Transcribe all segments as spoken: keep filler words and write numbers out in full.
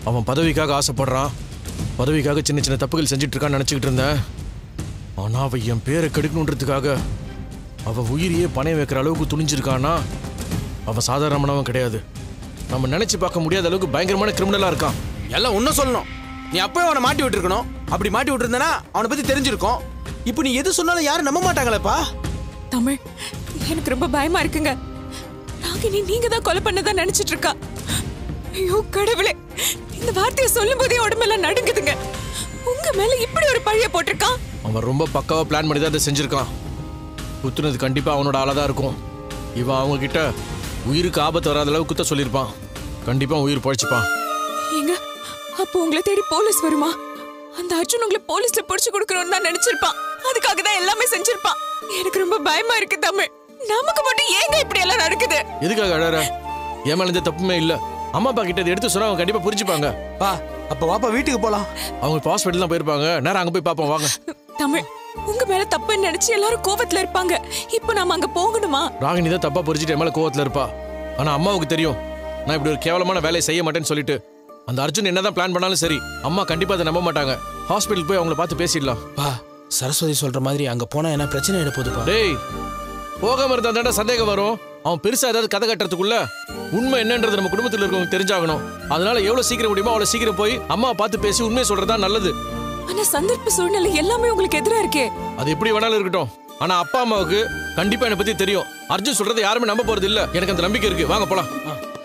அவன் பதவிக்காக ஆசைப்படுறான், பதவிக்காக சின்ன சின்ன தப்புகள் செஞ்சுட்டு இருக்கான்னு நினச்சிக்கிட்டு இருந்தேன். ஆனால் அவன் என் பேரை கெடுக்கணுன்றதுக்காக அவன் உயிரியே பணைய வைக்கிற அளவுக்கு துணிஞ்சிருக்கானா? அவன் சாதாரணமானவன் கிடையாது. நம்ம நினைச்சு பார்க்க முடியாத அளவுக்கு பயங்கரமான கிரிமினலா இருக்கான். எல்லாம் ஒன்னும் சொல்லணும். நீ அப்பவே அவனை மாட்டி விட்டுருக்கணும். அப்படி மாட்டி விட்டுருந்தனா அவனை பத்தி தெரிஞ்சிருக்கும். இப்போ நீ எது சொன்னாலும் யாரும் நம்ப மாட்டாங்களேப்பா. தமிழ், எனக்கு ரொம்ப பயமா இருக்குங்க. ராகினி நீங்க தான் கொலை பண்ணதா நினைச்சிட்டு இருக்கா. ஐயோ கடவுளே, இந்த வார்த்தையை சொல்லும் போதே உடம்பெல்லாம் நடுங்குதுங்க. உங்க மேல இப்படி ஒரு பழிய போட்டிருக்கான். அவன் ரொம்ப பக்காவா பிளான் பண்ணி தான் இதை செஞ்சிருக்கான். குத்துனது கண்டிப்பா அவனோட ஆளா இருக்கும். இவன் அவங்க கிட்ட உயிருக்கு ஆபத்து வராத அளவு குத்த சொல்லியிருப்பான். கண்டிப்பா உயிர் பழிச்சுப்பான். ஏங்க, அப்போ உங்களை தேடி போலீஸ் வருமா? அந்த அர்ஜுன் உங்களை போலீஸ்ல புடிச்சு கொடுக்கணும்னு தான் நினைச்சிருப்பான். அதுக்காக தான் எல்லாமே செஞ்சிருப்பான். எனக்கு ரொம்ப பயமா இருக்கு தமிழ். நமக்கு மட்டும் ஏங்க இப்படி எல்லாம் நடக்குது? எதுக்காக அழற? என் மேல எந்த தப்புமே இல்ல. அம்மா அப்பா கிட்ட எடுத்து சொன்னா அவங்க கண்டிப்பா புரிஞ்சுப்பாங்க. பா, அப்ப வாப்பா வீட்டுக்கு போலாம். அவங்க ஹாஸ்பிட்டல் தான் போயிருப்பாங்க. நேரம் அங்க போய் பாப்போம் வாங்க. தமிழ், உங்க மேல தப்புன்னு நினைச்சு எல்லாரும் கோவத்துல இருப்பாங்க. இப்போ நாம அங்க போகணுமா? ராகினி தான் தப்பா புரிஞ்சுட்டு என் மேல கோவத்துல இருப்பா. ஆனா அம்மாவுக்கு தெரியும் நான் இப்படி ஒரு கேவலமான வேலையை செய்ய மாட்டேன்னு சொல்லிட்டு. அந்த அர்ஜுன் என்னதான் பிளான் பண்ணாலும் சரி, அம்மா கண்டிப்பா அதை நம்ப மாட்டாங்க. ஹாஸ்பிட்டல் போய் அவங்கள பார்த்து பேசிடலாம். பா, சரஸ்வதி சொல்ற மாதிரி அங்க போனா என்ன பிரச்சனை எடுப்போதுப்பா. டேய், போகாம இருந்தா தாண்டா சந்தேகம் வரும். அவன் பெருசா ஏதாவது கதை கட்டுறதுக்குள்ள உண்மை என்னன்றது நம்ம குடும்பத்தில் இருக்கவங்க தெரிஞ்சாகணும். அதனால எவ்வளவு சீக்கிரம் முடியுமோ அவ்வளவு சீக்கிரம் போய் அம்மா பார்த்து பேசி உண்மையை சொல்றதா நல்லது. ஆனா சந்தர்ப்ப சூழ்நிலை எல்லாமே உங்களுக்கு எதிரா இருக்கே. அது எப்படி வேணாலும் இருக்கட்டும். ஆனா அப்பா அம்மாவுக்கு கண்டிப்பா என்னை பத்தி தெரியும். அர்ஜுன் சொல்றதை யாருமே நம்ப போறது இல்ல. எனக்கு அந்த நம்பிக்கை இருக்கு. வாங்க போலாம்.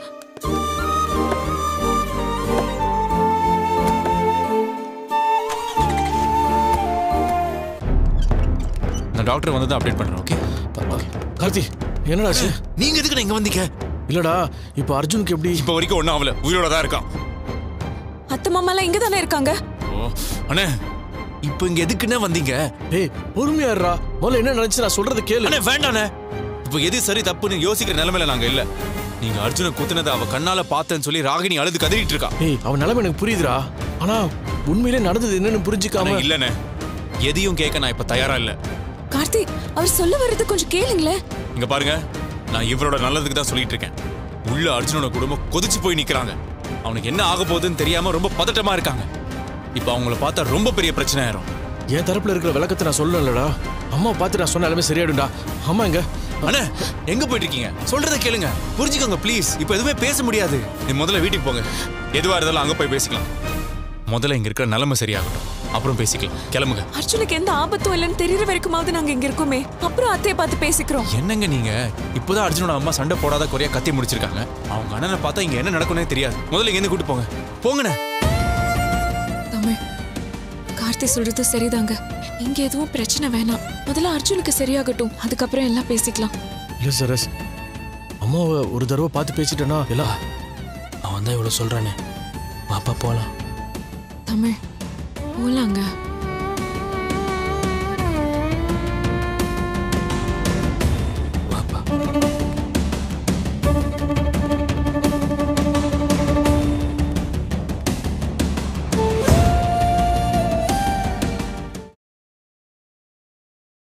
நான் டாக்டர் வந்து தான் அப்டேட் பண்றேன். ஓகே கார்த்தி, என்னடாச்சு? நீங்க எதுக்கு இங்க வந்தீங்க? இல்லடா, இப்போ அர்ஜுனுக்கு எப்படி? இப்ப வரைக்கும் ஒண்ணும் ஆகல, உயிரோட தான் இருக்கான். அத்தை மாமா எல்லாம் இங்க தானே இருக்காங்க. அண்ணே, இப்போ இங்க எதுக்குன்னு வந்தீங்க? ஏய், பொறுமையா இருடா. முதல்ல என்ன நினைச்சு நான் சொல்றது கேளு. அண்ணே வேண்டாண்ணே, இப்போ எது சரி தப்புன்னு யோசிக்கிற நிலைமையில நாங்க இல்ல. நீங்க அர்ஜுனை குத்துனதை அவ கண்ணால பார்த்தேன்னு சொல்லி ராகினி அழுது கதறிட்டு இருக்கா. ஏய், அவன் நிலைமை எனக்கு புரியுதுடா. ஆனா உண்மையிலே நடந்தது என்னன்னு புரிஞ்சுக்காம. இல்லண்ணே, எதையும் கேட்க நான் இப்ப தயாரா இல்ல. கார்த்தி, அவர் சொல்ல வர்றது கொஞ்சம் கேளுங்களேன். இங்க பாருங்க, நான் இவரோட நல்லதுக்கு தான் சொல்லிட்டு இருக்கேன். உள்ள அர்ஜுனோட குடும்பம் கொதிச்சு போய் நிக்கிறாங்க. அவனுக்கு என்ன ஆக போகுதுன்னு தெரியாம ரொம்ப பதட்டமா இருக்காங்க. இப்ப அவங்கள பார்த்தா ரொம்ப பெரிய பிரச்சனை ஆயிரும். என் தரப்புல இருக்கிற விளக்கத்தை நான் சொல்லலடா. அம்மா பார்த்து நான் சொன்ன எல்லாமே சரியாயிடும்டா. அம்மா எங்க? அண்ணே, எங்க போயிட்டு இருக்கீங்க? சொல்றதை கேளுங்க, புரிஞ்சுக்கோங்க ப்ளீஸ். இப்ப எதுவுமே பேச முடியாது. நீ முதல்ல வீட்டுக்கு போங்க. எதுவா இருந்தாலும் அங்க போய் பேசிக்கலாம். முதல்ல இங்க இருக்கிற நிலைமை சரியாகட்டும், அப்புறம் பேசிக்கலாம். கிளம்புங்க. அர்ஜுனுக்கு எந்த ஆபத்தும் இல்லைன்னு தெரியற வரைக்குமாவது நாங்க இங்க இருக்கோமே. அப்புறம் அத்தையை பார்த்து பேசிக்கிறோம். என்னங்க நீங்க? இப்போதான் அர்ஜுனோட அம்மா சண்டை போடாத குறையா கத்தி முடிச்சிருக்காங்க. அவங்க அண்ணனை பார்த்தா இங்க என்ன நடக்கும்னே தெரியாது. முதல்ல இங்க இருந்து கூட்டு போங்க. போங்கண்ணே. தமிழ், கார்த்தி சொல்றது சரிதாங்க. இங்க எதுவும் பிரச்சனை வேணாம். முதல்ல அர்ஜுனுக்கு சரியாகட்டும், அதுக்கப்புறம் எல்லாம் பேசிக்கலாம். இல்ல சரஸ், அம்மாவை ஒரு தடவை பார்த்து பேசிட்டேன்னா எல்லாம். அவன் தான் இவ்வளவு சொல்றானே. பாப்பா போலாம். தமிழ், போலாங்க.